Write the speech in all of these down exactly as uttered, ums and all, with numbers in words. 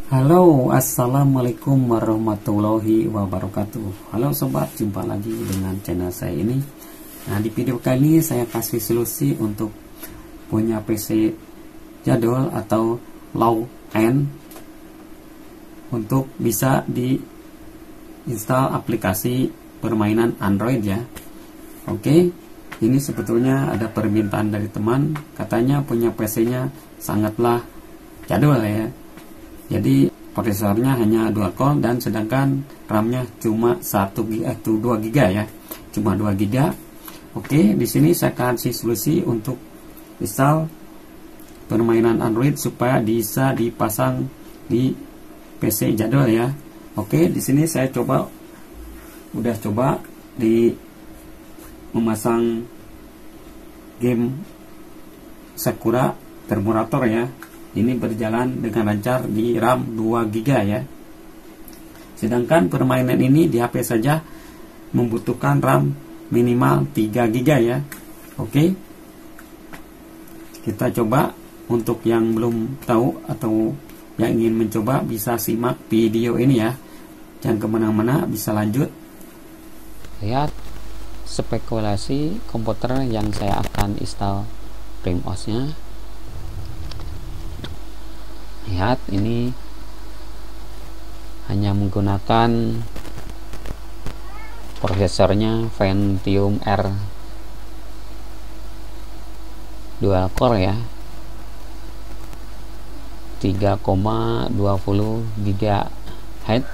Halo, assalamualaikum warahmatullahi wabarakatuh. Halo sobat, jumpa lagi dengan channel saya ini. Nah, di video kali ini saya kasih solusi untuk punya P C jadul atau low end untuk bisa diinstal aplikasi permainan Android ya. Oke, ini sebetulnya ada permintaan dari teman, katanya punya P C-nya sangatlah jadul ya. Jadi prosesornya hanya dual core dan sedangkan RAM-nya cuma satu giga atau dua giga ya. Cuma dua giga. Oke, di sini saya kasih solusi untuk install permainan Android supaya bisa dipasang di P C jadul ya. Oke, di sini saya coba udah coba di memasang game Sakura Terminator ya. Ini berjalan dengan lancar di RAM dua giga ya. Sedangkan permainan ini di H P saja membutuhkan RAM minimal tiga giga ya. Oke. Kita coba. Untuk yang belum tahu atau yang ingin mencoba bisa simak video ini ya. Jangan kemana-mana, bisa lanjut. Lihat spekulasi komputer yang saya akan install PrimOS-nya. Lihat, ini hanya menggunakan prosesornya Pentium R dual core ya, tiga koma dua nol gigahertz.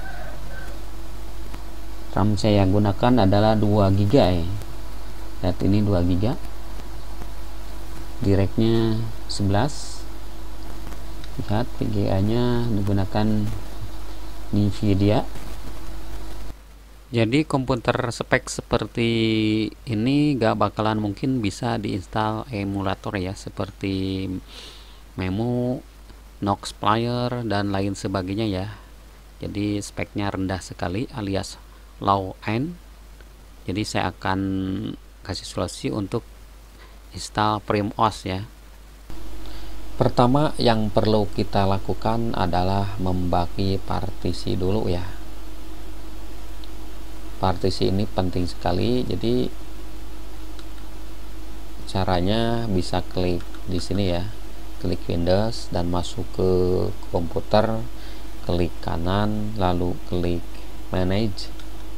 RAM saya gunakan adalah dua giga ya. Lihat, ini dua giga. Directnya sebelas. Lihat, V G A-nya menggunakan Nvidia. Jadi komputer spek seperti ini gak bakalan mungkin bisa diinstal emulator ya, seperti Memu, Nox Player dan lain sebagainya ya. Jadi speknya rendah sekali alias low end. Jadi saya akan kasih solusi untuk install PrimOS ya. Pertama yang perlu kita lakukan adalah membagi partisi dulu ya. Partisi ini penting sekali. Jadi caranya bisa klik di sini ya. Klik Windows dan masuk ke komputer, klik kanan lalu klik Manage.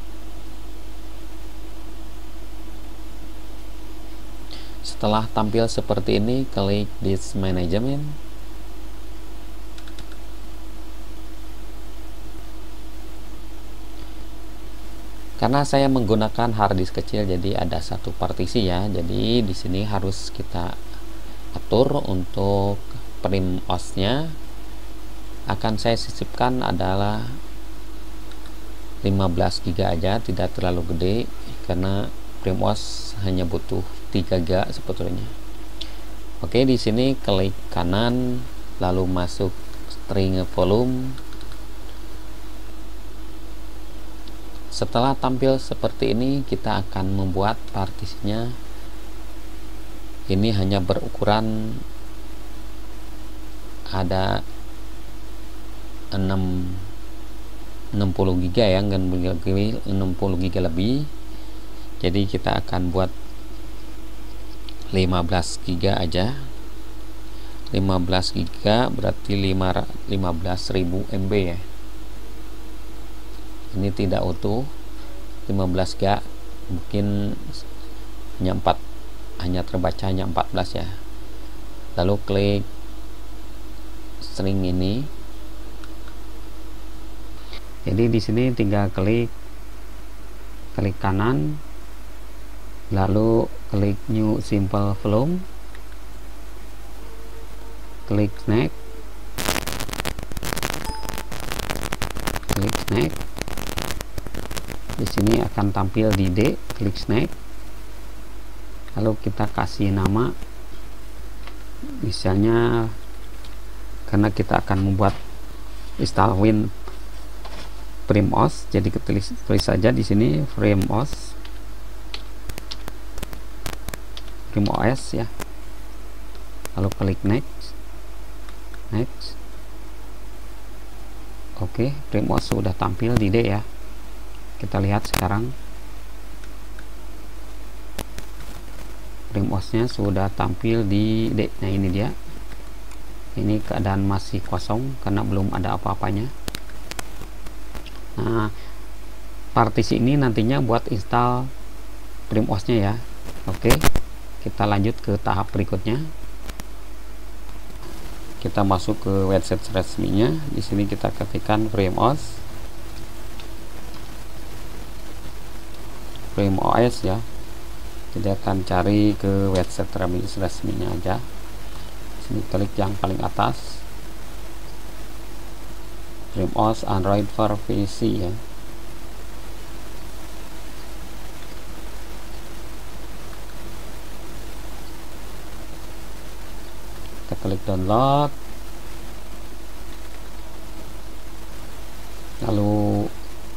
Setelah tampil seperti ini, klik Disk Management. Karena saya menggunakan hard disk kecil, jadi ada satu partisi ya. Jadi di sini harus kita atur untuk PrimOS-nya. Akan saya sisipkan adalah lima belas giga aja, tidak terlalu gede karena PrimOS hanya butuh tiga giga sebetulnya. Oke, di sini klik kanan lalu masuk string volume. Setelah tampil seperti ini, kita akan membuat partisinya. Ini hanya berukuran ada enam puluh giga ya, enam puluh giga lebih. Jadi kita akan buat lima belas giga aja. lima belas giga berarti lima belas ribu M B ya. Ini tidak utuh. lima belas giga mungkin hanya empat, hanya terbaca hanya empat belas ya. Lalu klik string ini. Jadi di sini tinggal klik klik kanan lalu klik New Simple Volume, klik Next, klik Next. Di sini akan tampil di D, klik Next. Lalu kita kasih nama, misalnya karena kita akan membuat install Win PrimOS, jadi tulis tulis saja di sini PrimOS. PrimOS ya, lalu klik next, next, Oke, PrimOS sudah tampil di D ya. Kita lihat sekarang PrimOS-nya sudah tampil di D. Nah, ini dia. Ini keadaan masih kosong karena belum ada apa-apanya. Nah, partisi ini nantinya buat install PrimOS-nya ya. Oke, kita lanjut ke tahap berikutnya. Kita masuk ke website resminya. Di sini kita ketikkan PrimOS, PrimOS ya. Jadi akan cari ke website resminya aja. Sini klik yang paling atas, PrimOS Android for P C ya. Kita klik download, lalu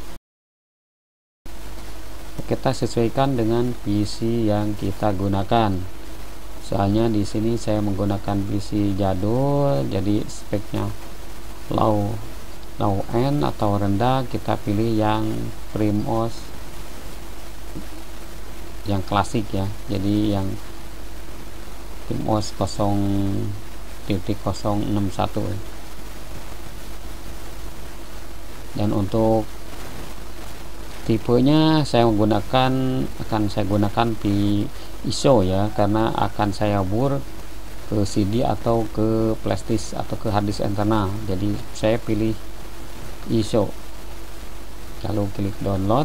kita sesuaikan dengan P C yang kita gunakan. Soalnya di sini saya menggunakan P C jadul, jadi speknya low low end atau rendah. Kita pilih yang PrimOS yang klasik ya, jadi yang PrimOS nol titik nol enam satu. Dan untuk tipenya saya menggunakan akan saya gunakan P I S O ya, karena akan saya bur ke C D atau ke flash disk atau ke hard disk internal. Jadi saya pilih I S O, lalu klik download.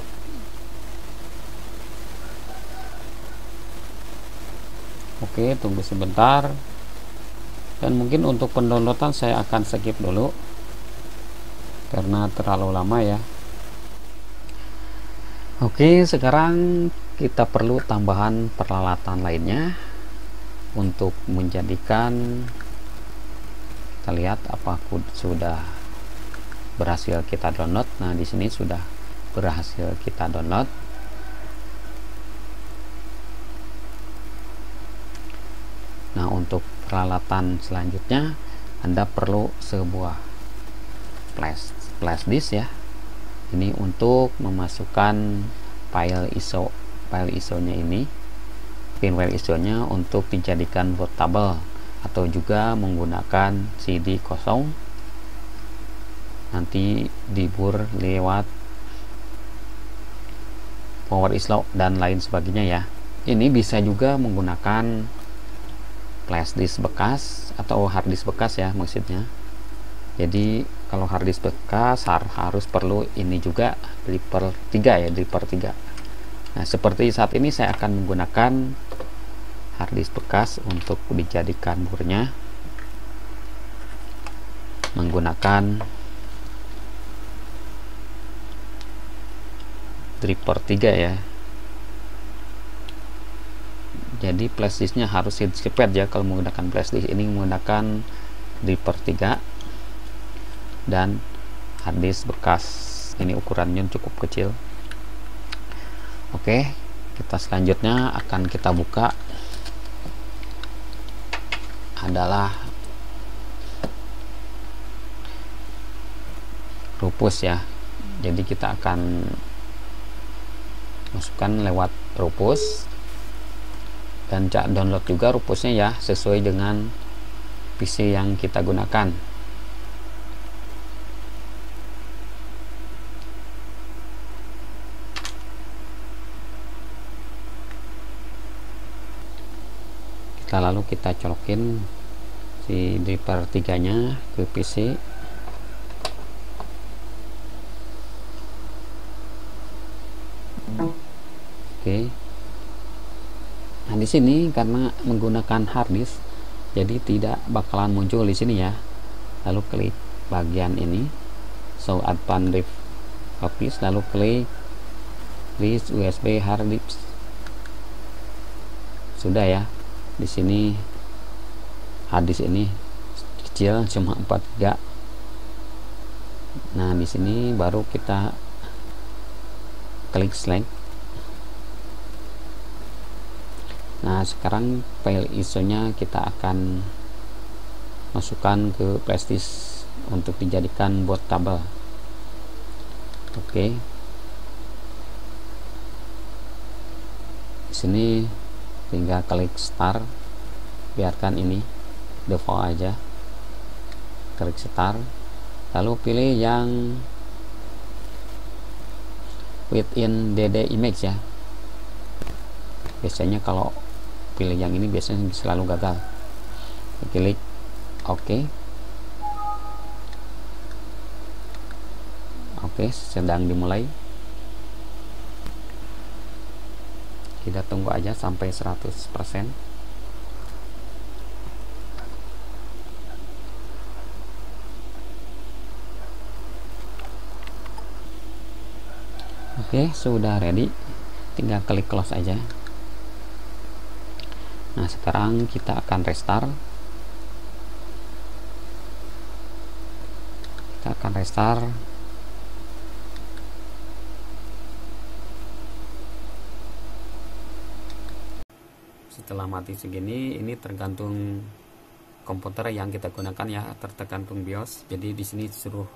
Oke, tunggu sebentar. Dan mungkin untuk pendownloadan saya akan skip dulu karena terlalu lama ya. Oke, sekarang kita perlu tambahan peralatan lainnya untuk menjadikan, kita lihat apakah sudah berhasil kita download. Nah, di sini sudah berhasil kita download. Nah, untuk peralatan selanjutnya Anda perlu sebuah flash flash disk ya. Ini untuk memasukkan file I S O, file I S O-nya ini, firmware I S O-nya untuk dijadikan bootable atau juga menggunakan C D kosong nanti dibur lewat power I S O dan lain sebagainya ya. Ini bisa juga menggunakan flash disk bekas atau hard disk bekas ya maksudnya. Jadi kalau hard disk bekas harus perlu ini juga dripper tiga ya, dripper tiga. Nah, seperti saat ini saya akan menggunakan hard disk bekas untuk dijadikan burnya menggunakan dripper tiga ya. Jadi flash disknya harus cepet ya kalau menggunakan flash disk ini, menggunakan dripper tiga dan hard disk bekas. Ini ukurannya cukup kecil. Oke, kita selanjutnya akan kita buka adalah Rufus ya. Jadi kita akan masukkan lewat Rufus dan download juga Rufusnya ya, sesuai dengan P C yang kita gunakan. Lalu kita colokin si dripper tiganya ke P C. Oke. Nah, di sini karena menggunakan hard disk jadi tidak bakalan muncul di sini ya. Lalu klik bagian ini show advanced drive copies, lalu klik list U S B hard disk. Sudah ya. Di sini harddisk ini kecil cuma empat giga. Nah, di sini baru kita klik select. Nah, sekarang file I S O-nya kita akan masukkan ke flash disk untuk dijadikan bootable. Oke. Di sini tinggal klik start, biarkan ini default aja, klik start, lalu pilih yang within D D image ya. Biasanya kalau pilih yang ini biasanya selalu gagal. Klik oke. Oke, sedang dimulai. Kita tunggu aja sampai seratus persen. Oke, sudah ready. Tinggal klik close aja. Nah, sekarang kita akan restart. Kita akan restart. Setelah mati segini, ini tergantung komputer yang kita gunakan ya, tergantung BIOS. Jadi di sini disuruh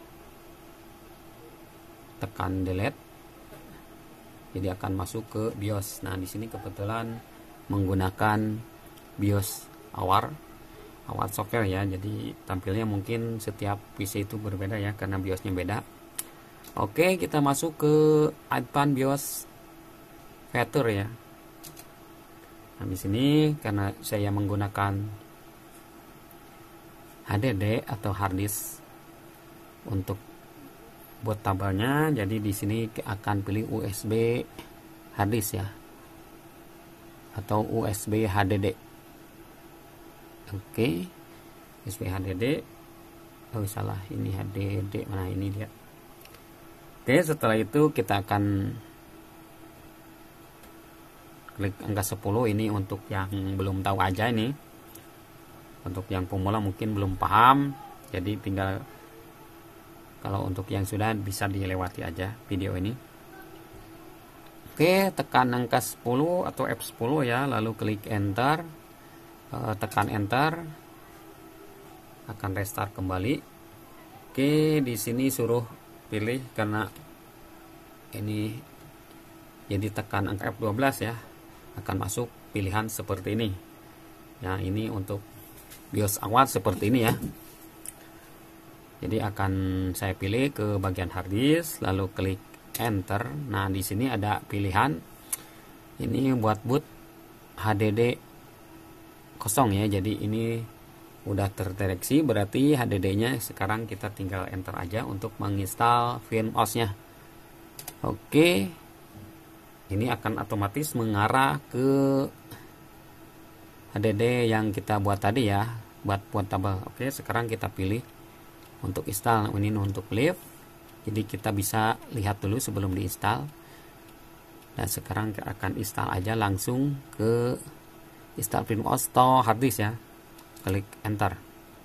tekan delete, jadi akan masuk ke BIOS. Nah, di sini kebetulan menggunakan BIOS Awar, Awar software ya. Jadi tampilnya mungkin setiap P C itu berbeda ya, karena BIOSnya beda. Oke, kita masuk ke Advanced BIOS Feature ya. Nah, di sini karena saya menggunakan H D D atau hard disk untuk buat tabelnya, jadi di sini akan pilih U S B hard disk ya, atau U S B H D D. Oke, U S B H D D. Oh salah, ini H D D, mana ini dia. Oke, setelah itu kita akan klik angka sepuluh. Ini untuk yang belum tahu aja, ini untuk yang pemula mungkin belum paham, jadi tinggal, kalau untuk yang sudah bisa dilewati aja video ini. Oke, tekan angka sepuluh atau F sepuluh ya, lalu klik enter, tekan enter, akan restart kembali. Oke, di sini suruh pilih karena ini, jadi tekan angka F dua belas ya, akan masuk pilihan seperti ini. Nah, ini untuk BIOS awal seperti ini ya. Jadi akan saya pilih ke bagian hard disk, lalu klik enter. Nah, di sini ada pilihan ini buat boot H D D kosong ya. Jadi ini udah terdeteksi, berarti H D D-nya sekarang kita tinggal enter aja untuk menginstal FreeOS-nya. Oke. Ini akan otomatis mengarah ke H D D yang kita buat tadi ya, buat buat tabel. Oke, sekarang kita pilih untuk install. Ini untuk live, jadi kita bisa lihat dulu sebelum diinstal. Dan sekarang akan install aja langsung ke install FreeOS atau hard disk ya. Klik enter.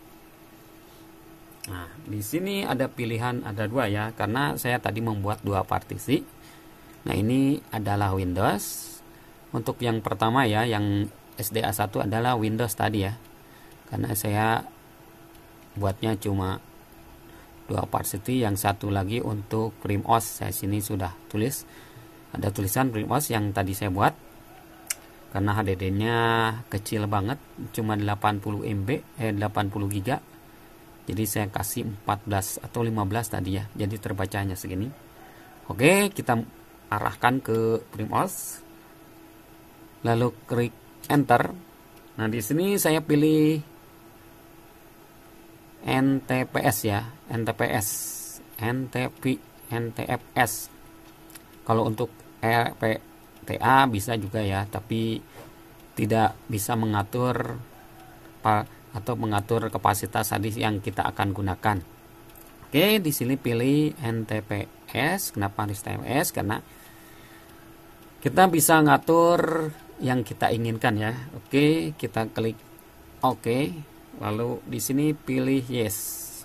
Nah, di sini ada pilihan, ada dua ya, karena saya tadi membuat dua partisi. Nah, ini adalah Windows. Untuk yang pertama ya, yang S D A satu adalah Windows tadi ya, karena saya buatnya cuma dua partisi. Yang satu lagi untuk FreeOS, saya sini sudah tulis, ada tulisan FreeOS yang tadi saya buat. Karena H D D-nya kecil banget, cuma delapan puluh M B, eh delapan puluh giga. Jadi saya kasih empat belas atau lima belas tadi ya. Jadi terbacanya segini. Oke, kita arahkan ke FreeOS. Lalu klik enter. Nah, di sini saya pilih N T P S ya, N T P S, N T P, N T F S. Kalau untuk R P T A bisa juga ya, tapi tidak bisa mengatur atau mengatur kapasitas hadis yang kita akan gunakan. Oke, di sini pilih N T P S. Kenapa harus N T P S? Karena kita bisa ngatur yang kita inginkan ya. Oke, kita klik oke. Lalu di sini pilih yes.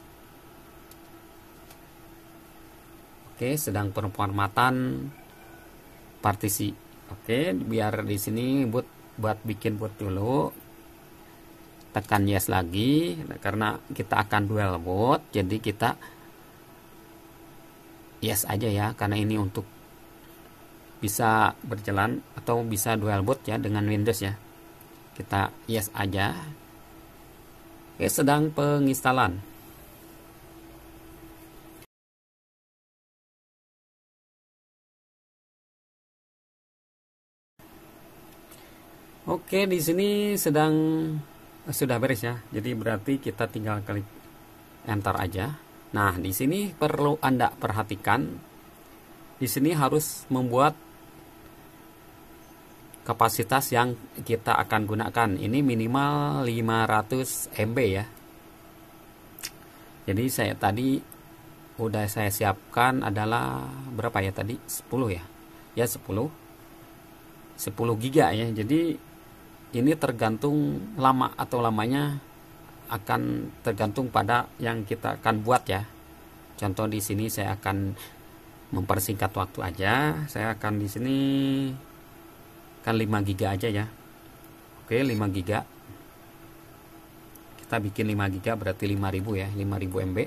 Oke, sedang performatan partisi. Oke, biar di sini boot, buat bikin boot dulu. Tekan yes lagi, karena kita akan dual boot, jadi kita yes aja ya, karena ini untuk bisa berjalan atau bisa dual boot ya dengan Windows ya. Kita yes aja. Oke, sedang penginstalan. Oke, di sini sedang sudah beres ya. Jadi berarti kita tinggal klik enter aja. Nah, di sini perlu Anda perhatikan. Di sini harus membuat kapasitas yang kita akan gunakan. Ini minimal lima ratus M B ya. Jadi saya tadi udah saya siapkan adalah berapa ya tadi? sepuluh ya. Ya sepuluh. sepuluh giga ya. Jadi ini tergantung lama atau lamanya akan tergantung pada yang kita akan buat ya. Contoh di sini saya akan mempersingkat waktu aja. Saya akan di sini kan lima giga aja ya. Oke, lima giga. Kita bikin lima giga berarti lima ribu ya, lima ribu M B.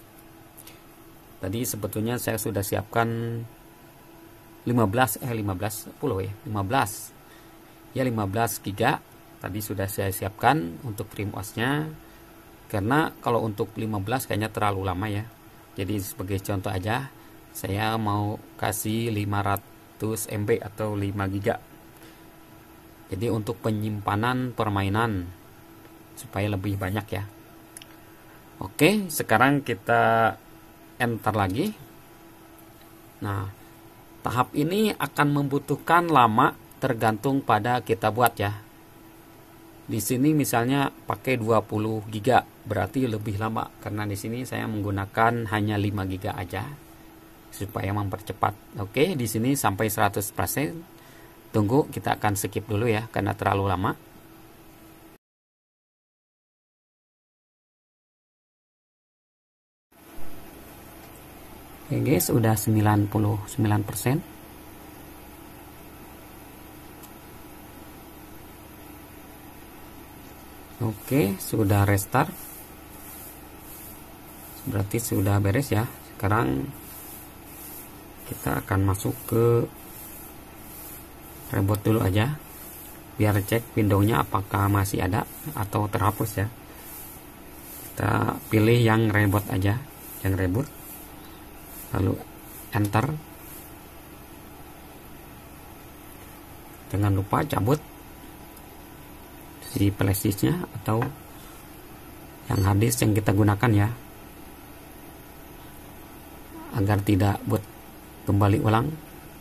Tadi sebetulnya saya sudah siapkan lima belas eh lima belas sepuluh ya, lima belas. Ya lima belas giga tadi sudah saya siapkan untuk FreeOS-nya. Karena kalau untuk lima belas kayaknya terlalu lama ya. Jadi sebagai contoh aja saya mau kasih lima ratus M B atau lima giga. Jadi untuk penyimpanan permainan supaya lebih banyak ya. Oke, sekarang kita enter lagi. Nah, tahap ini akan membutuhkan lama tergantung pada kita buat ya. Di sini misalnya pakai dua puluh giga berarti lebih lama karena di sini saya menggunakan hanya lima giga aja supaya mempercepat. Oke, di sini sampai seratus persen. Tunggu, kita akan skip dulu ya karena terlalu lama. Oke guys, udah sembilan puluh sembilan persen. Oke, sudah restart. Berarti sudah beres ya. Sekarang kita akan masuk ke reboot dulu aja biar cek windownya apakah masih ada atau terhapus ya. Kita pilih yang reboot aja, yang reboot, lalu enter. Jangan lupa cabut si flashdisknya atau yang harddisk yang kita gunakan ya, agar tidak boot kembali ulang.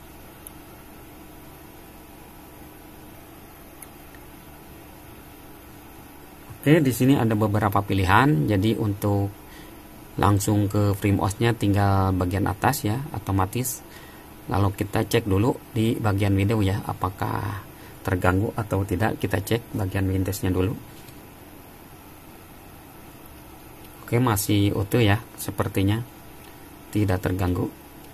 Oke, di sini ada beberapa pilihan. Jadi untuk langsung ke FreeOS-nya tinggal bagian atas ya, otomatis. Lalu kita cek dulu di bagian window ya, apakah terganggu atau tidak. Kita cek bagian Windows-nya dulu. Oke, masih utuh ya, sepertinya tidak terganggu.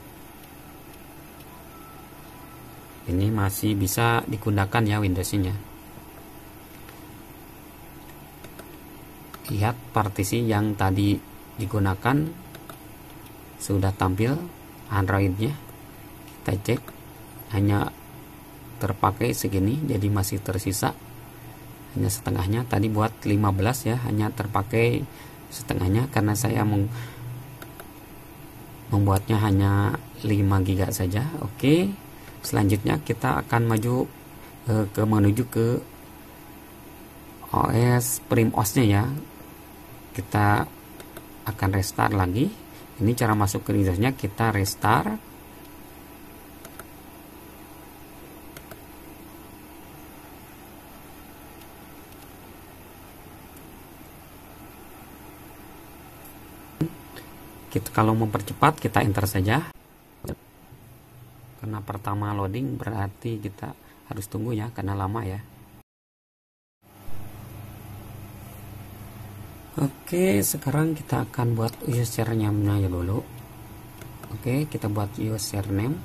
Ini masih bisa digunakan ya Windows-nya. Lihat partisi yang tadi digunakan sudah tampil Android-nya. Kita cek hanya terpakai segini, jadi masih tersisa hanya setengahnya. Tadi buat lima belas ya, hanya terpakai setengahnya karena saya meng membuatnya hanya lima giga saja. Oke, selanjutnya kita akan maju eh, ke menuju ke O S FreeOS-nya ya. Kita akan restart lagi. Ini cara masuk ke Windows-nya, kita restart. Kita kalau mempercepat kita enter saja. Karena pertama loading berarti kita harus tunggu ya karena lama ya. Oke, sekarang kita akan buat username-nya dulu. Oke, kita buat username.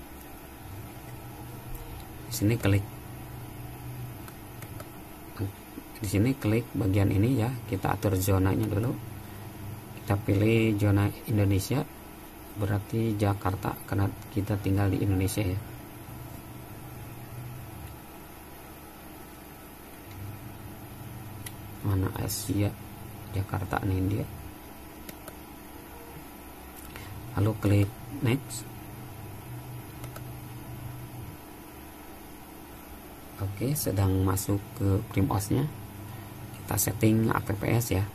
Di sini klik Di sini klik bagian ini ya, kita atur zonanya dulu. Kita pilih zona Indonesia, berarti Jakarta karena kita tinggal di Indonesia ya. Mana Asia, Jakarta nih dia. Lalu klik next. Oke, sedang masuk ke PrimOS-nya. Kita setting A P P S ya.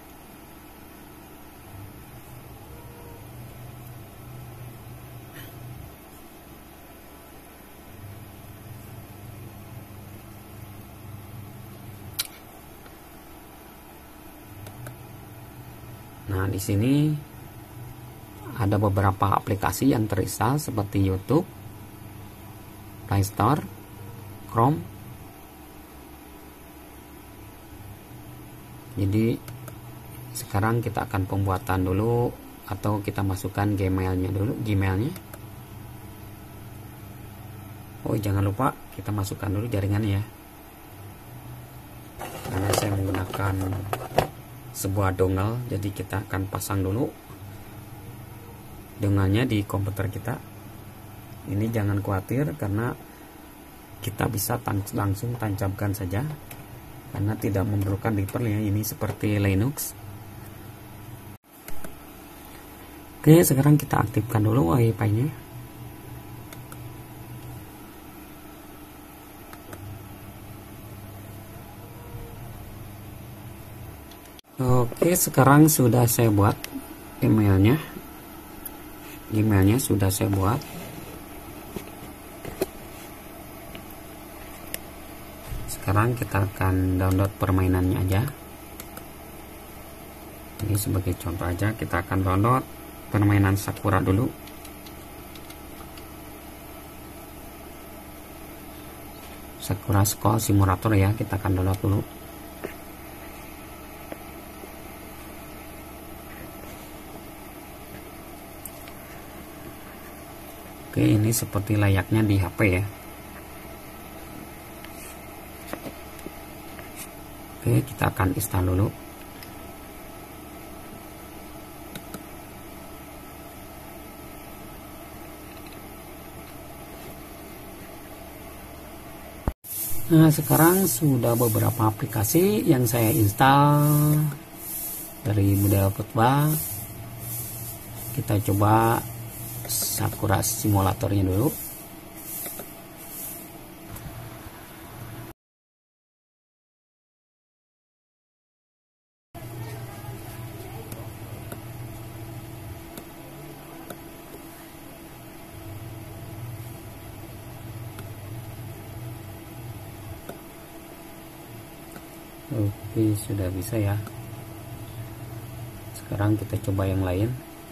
Nah, di sini ada beberapa aplikasi yang terinstall seperti YouTube, Play Store, Chrome. Jadi sekarang kita akan pembuatan dulu, atau kita masukkan Gmailnya dulu, Gmailnya. Oh, jangan lupa kita masukkan dulu jaringannya ya. Karena saya menggunakan sebuah dongle, jadi kita akan pasang dulu dongle-nya di komputer kita. Ini jangan khawatir karena kita bisa langsung tancapkan saja, karena tidak memerlukan driver ya, ini seperti Linux. Oke, sekarang kita aktifkan dulu Wi-Fi-nya. Oke, sekarang sudah saya buat emailnya. Emailnya sudah saya buat. Sekarang kita akan download permainannya aja. Ini sebagai contoh aja, kita akan download permainan Sakura dulu. Sakura School Simulator ya, kita akan download dulu. Oke, ini seperti layaknya di H P ya. Oke, kita akan install dulu. Nah, sekarang sudah beberapa aplikasi yang saya install dari Budaya Futba. Kita coba Sakura simulatornya dulu. Oke, sudah bisa ya. Sekarang kita coba yang lain.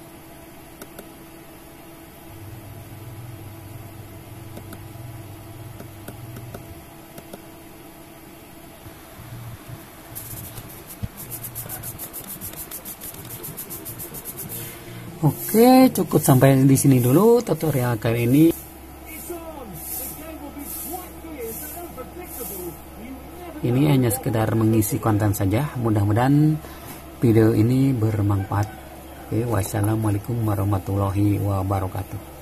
Oke, cukup sampai di sini dulu tutorial kali ini. Ini hanya sekedar mengisi konten saja. Mudah-mudahan video ini bermanfaat. Oke, wassalamualaikum warahmatullahi wabarakatuh.